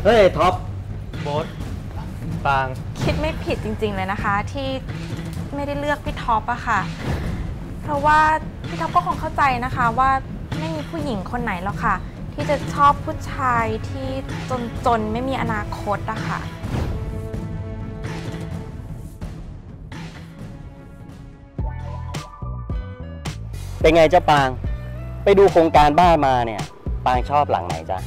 เฮ้ยท็อปโบ๊ทปางคิดไม่ผิดจริงๆเลยนะคะที่ไม่ได้เลือกพี่ท็อปอะค่ะเพราะว่าพี่ท็อปก็คงเข้าใจนะคะว่าไม่มีผู้หญิงคนไหนหรอกค่ะที่จะชอบผู้ชายที่จนไม่มีอนาคตอะค่ะเป็นไงเจ้าปางไปดูโครงการบ้านมาเนี่ยปางชอบหลังไหนจ๊ะ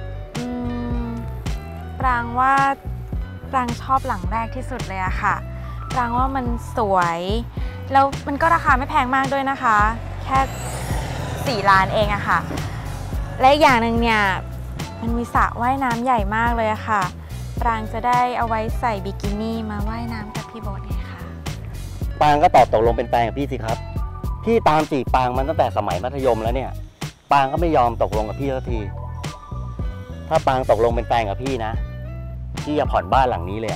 ปรางว่าปรางชอบหลังแรกที่สุดเลยอะค่ะปรางว่ามันสวยแล้วมันก็ราคาไม่แพงมากด้วยนะคะแค่4 ล้านเองอะค่ะและอีกอย่างหนึ่งเนี่ยมันมีสระว่ายน้ำใหญ่มากเลยอะค่ะปรางจะได้เอาไว้ใส่บิกินี่มาว่ายน้ำกับพี่โบ๊ทไงคะปางก็ตอบตกลงเป็นแฟนกับพี่สิครับพี่ตามจีบปางมันตั้งแต่สมัยมัธยมแล้วเนี่ยปางก็ไม่ยอมตกลงกับพี่สักทีถ้าปางตกลงเป็นแฟนกับพี่นะพี่จะผ่อนบ้านหลังนี้เลย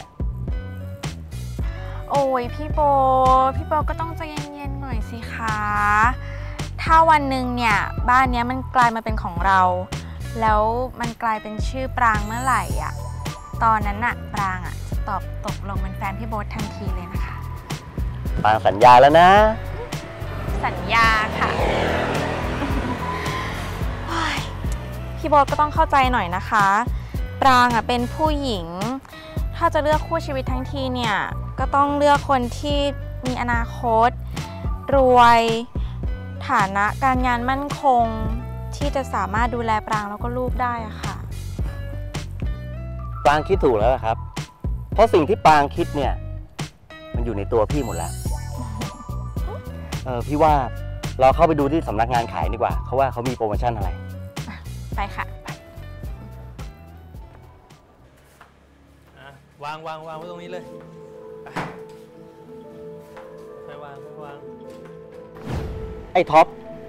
โอ้ยพี่โบก็ต้องใจเย็นๆหน่อยสิคะถ้าวันหนึ่งเนี่ยบ้านนี้มันกลายมาเป็นของเราแล้วมันกลายเป็นชื่อปรางเมื่อไหร่อ่ะตอนนั้นน่ะปรางอ่ะจะตกลงเป็นแฟนพี่โบ๊ททันทีเลยนะคะปางสัญญาแล้วนะสัญญาค่ะพี่โบ๊ทก็ต้องเข้าใจหน่อยนะคะปรางอ่ะเป็นผู้หญิงถ้าจะเลือกคู่ชีวิตทั้งทีเนี่ยก็ต้องเลือกคนที่มีอนาคตรวยฐานะการงานมั่นคงที่จะสามารถดูแลปรางแล้วก็ลูกได้อะค่ะปรางคิดถูกแล้วครับเพราะสิ่งที่ปรางคิดเนี่ยมันอยู่ในตัวพี่หมดแล้วพี่ว่าเราเข้าไปดูที่สำนักงานขายดีกว่าเขาว่าเขามีโปรโมชั่นอะไรไปค่ะวางไว้ตรงนี้เลยไปวางไอ้ท็อป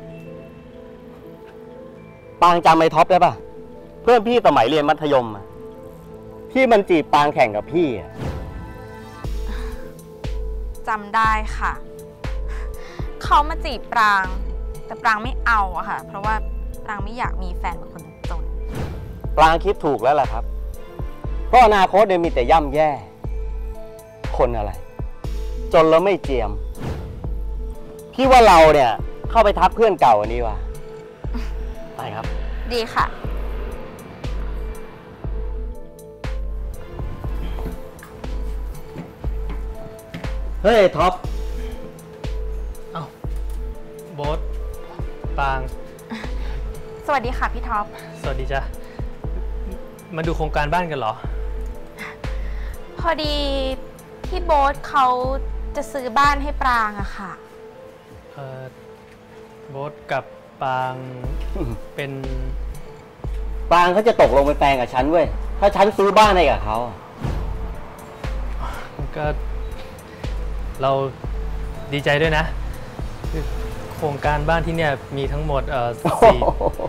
ปางจำไอ้ท็อปได้ป่ะเพื่อนพี่สมัยเรียนมัธยมที่มันจีบปางแข่งกับพี่จำได้ค่ะเขามาจีบปรางแต่ปรางไม่เอาอะค่ะเพราะว่าปรางไม่อยากมีแฟนเป็นคนจนปรางคิดถูกแล้วล่ะครับเพราะอนาคตเนี่ยมีแต่ย่ำแย่คนอะไรจนแล้วไม่เจียมพี่ว่าเราเนี่ยเข้าไปทักเพื่อนเก่าอันนี้ว่ะไปครับดีค่ะเฮ้ยท็อปโบ๊ทปางสวัสดีค่ะพี่ท็อปสวัสดีจ้ะมาดูโครงการบ้านกันเหรอพอดีพี่โบ๊ทเขาจะซื้อบ้านให้ปรางอะค่ะโบ๊ทกับปางเป็นปางเขาจะตกลงเป็นแฟนกับฉันเว้ยถ้าฉันซื้อบ้านให้กับเขาก็เราดีใจด้วยนะโครงการบ้านที่เนี่ยมีทั้งหมด4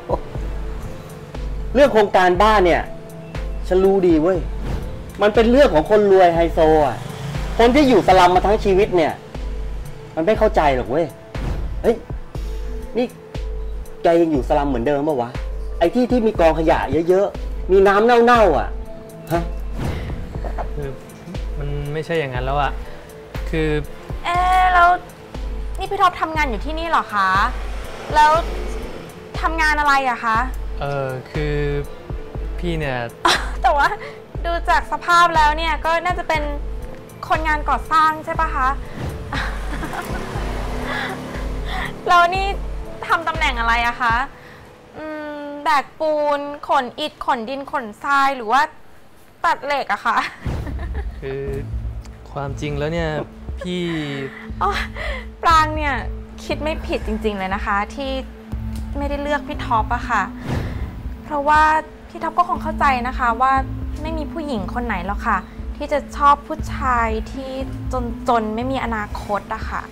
เรื่องโครงการบ้านเนี่ยฉันรู้ดีเว้ยมันเป็นเรื่องของคนรวยไฮโซอ่ะคนที่อยู่สลัมมาทั้งชีวิตเนี่ยมันไม่เข้าใจหรอกเว้ยเฮ้ยนี่แกยังอยู่สลัมเหมือนเดิมป่ะวะไอ้ที่มีกองขยะเยอะๆมีน้ำเน่าๆอ่ะฮะคือมันไม่ใช่อย่างนั้นแล้วอ่ะคือแล้วนี่พี่ท็อปทำงานอยู่ที่นี่เหรอคะแล้วทำงานอะไรอะคะคือพี่เนี่ยแต่ว่าดูจากสภาพแล้วเนี่ยก็น่าจะเป็นคนงานก่อสร้างใช่ปะคะแล้วนี่ทำตำแหน่งอะไรอะคะแบกปูนขนอิฐขนดินขนทรายหรือว่าตัดเหล็กอะคะคือความจริงแล้วเนี่ยพี่ปรางเนี่ยคิดไม่ผิดจริงๆเลยนะคะที่ไม่ได้เลือกพี่ท็อปอะค่ะเพราะว่าพี่ท็อปก็คงเข้าใจนะคะว่าไม่มีผู้หญิงคนไหนหรอกค่ะที่จะชอบผู้ชายที่จนไม่มีอนาคตอะค่ะ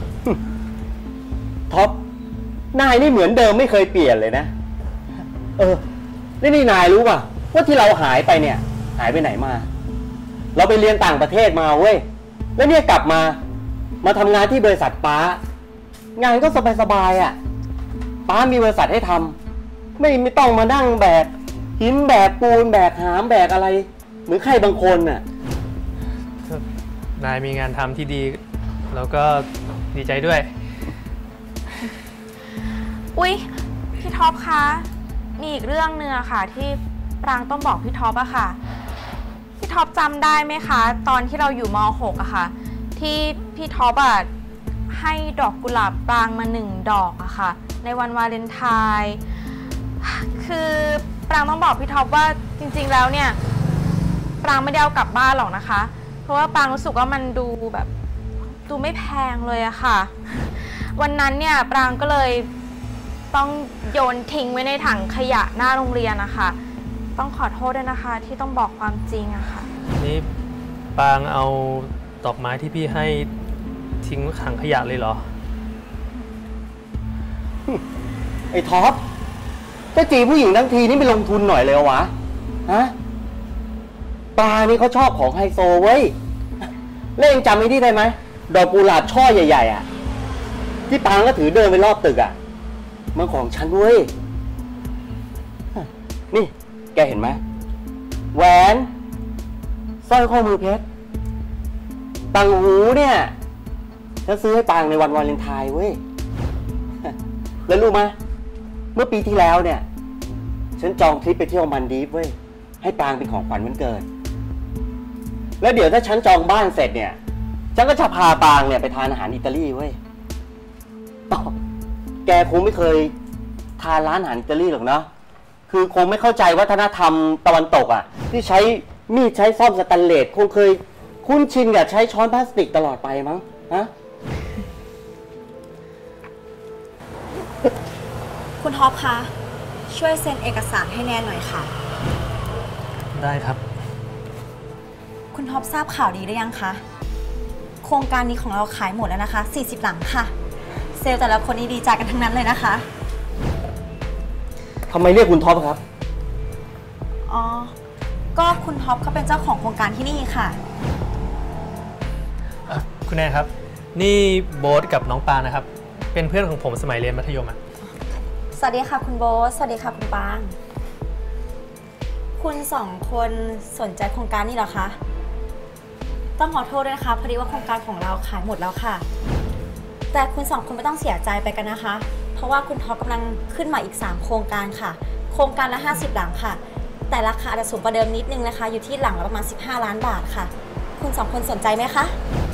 ท็อปนายนี่เหมือนเดิมไม่เคยเปลี่ยนเลยนะนี่นายรู้ป่ะว่าที่เราหายไปเนี่ยหายไปไหนมาเราไปเรียนต่างประเทศมาเว้ยแล้วเนี่ยกลับมาทำงานที่บริษัทป้างานก็สบายๆอ่ะป้ามีบริษัทให้ทำไม่ต้องมานั่งแบกหินแบกปูนแบกหามแบกอะไรเหมือนใครบางคนน่ะนายมีงานทำที่ดี แล้วก็ดีใจด้วยอุ๊ยพี่ท็อปคะมีอีกเรื่องนึงอะค่ะที่ปรางต้องบอกพี่ท็อปอะค่ะพี่ท็อปจำได้ไหมคะตอนที่เราอยู่ม.6อะค่ะที่พี่ท็อปอะให้ดอกกุหลาบปรางมา1 ดอกอะค่ะในวันวาเลนไทน์คือปรางต้องบอกพี่ท็อปว่าจริงๆแล้วเนี่ยปรางไม่ได้เอากลับบ้านหรอกนะคะเพราะว่าปรางรู้สึกว่ามันดูแบบดูไม่แพงเลยอะค่ะวันนั้นเนี่ยปรางก็เลยต้องโยนทิ้งไว้ในถังขยะหน้าโรงเรียนนะคะต้องขอโทษด้วยนะคะที่ต้องบอกความจริงอะค่ะนี่ปางเอาดอกไม้ที่พี่ให้ทิ้งถังขยะเลยเหรอไอ้ท็อปจะจีบผู้หญิงทั้งทีนี่ไม่ลงทุนหน่อยเลยวะฮะปลานี่เขาชอบของไฮโซเว้ยเล่นจำไอ้ที่ได้ไหมดอกกุหลาบช่อใหญ่ๆอ่ะที่ปางก็ถือเดินไปรอบตึกอ่ะมันของฉันเว้ยนี่แกเห็นไหมแหวนสร้อยข้อมือเพชรต่างหูเนี่ยฉันซื้อให้ปางในวันวาเลนไทน์เว้ยแล้วรู้ไหมเมื่อปีที่แล้วเนี่ยฉันจองทริปไปเที่ยวมันดีฟเว้ยให้ปางเป็นของขวัญวันเกิดแล้วเดี๋ยวถ้าฉันจองบ้านเสร็จเนี่ยฉันก็จะพาปางเนี่ยไปทานอาหารอิตาลีเว้ยแกคงไม่เคยทานร้านอาหารอิตาลีหรอกเนาะคือคงไม่เข้าใจวัฒนธรรมตะวันตกอ่ะที่ใช้มีดใช้ซ่อมสแตนเลสคงเคยคุ้นชินกับใช้ช้อนพลาสติกตลอดไปมั้งฮะคุณท็อปคะช่วยเซ็นเอกสารให้แนนหน่อยค่ะได้ครับคุณท็อปทราบข่าวดีหรือยังคะโครงการนี้ของเราขายหมดแล้วนะคะ40 หลังค่ะเซลล์แต่ละคนนี้ดีใจกันทั้งนั้นเลยนะคะทำไมเรียกคุณท็อปครับอ๋อก็คุณท็อปเขาเป็นเจ้าของโครงการที่นี่ค่ะคุณแอนครับนี่โบ๊ทกับน้องปางนะครับเป็นเพื่อนของผมสมัยเรียนมัธยมอ่ะสวัสดีค่ะคุณโบ๊ทสวัสดีค่ะคุณปางคุณ2 คนสนใจโครงการนี้เหรอคะต้องขอโทษด้วยนะคะพอดีว่าโครงการของเราขายหมดแล้วค่ะแต่คุณ2 คนไม่ต้องเสียใจไปกันนะคะเพราะว่าคุณท็อปกำลังขึ้นมาอีก3 โครงการค่ะโครงการละ50 หลังค่ะแต่ราคาอาจจะสูงกว่าเดิมนิดนึงนะคะอยู่ที่หลังละประมาณ15 ล้านบาทค่ะคุณ2 คนสนใจไหมคะ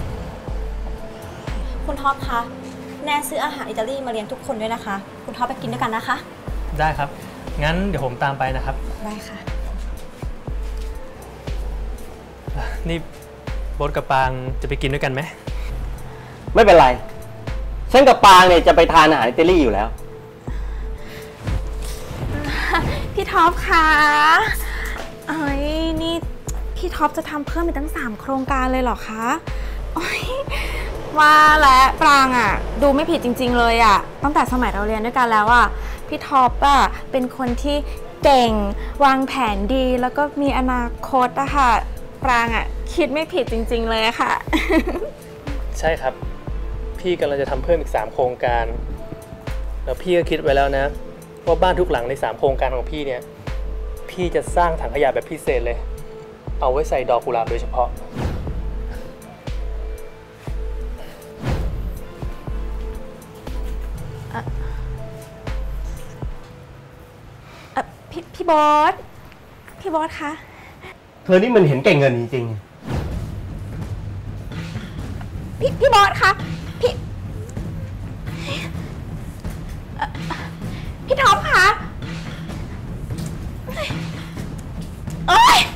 คุณท็อปคะแนนซื้ออาหารอิตาลีมาเลี้ยงทุกคนด้วยนะคะคุณท็อปไปกินด้วยกันนะคะได้ครับงั้นเดี๋ยวผมตามไปนะครับได้ค่ะนี่โบ๊ทกับปางจะไปกินด้วยกันไหมไม่เป็นไรฉันกับปางเนี่ยจะไปทานอาหารอิตาลีอยู่แล้วพี่ท็อปคะเอ้ยนี่พี่ท็อปจะทำเพิ่มอีกตั้ง3 โครงการเลยเหรอคะว่าและปรางอ่ะดูไม่ผิดจริงๆเลยอ่ะตั้งแต่สมัยเราเรียนด้วยกันแล้วอ่ะพี่ท็อปอ่ะเป็นคนที่เก่งวางแผนดีแล้วก็มีอนาคตอะค่ะปรางอ่ะคิดไม่ผิดจริงๆเลยค่ะใช่ครับพี่กำลังจะทำเพิ่มอีก3 โครงการแล้วพี่ก็คิดไว้แล้วนะว่าบ้านทุกหลังใน3 โครงการของพี่เนี่ยพี่จะสร้างถังขยะแบบพิเศษเลยเอาไว้ใส่ดอกกุหลาบโดยเฉพาะพี่บอสคะเธอนี่มันเห็นแก่เงินจริงๆพี่บอสคะพี่ท็อปคะเอ้ย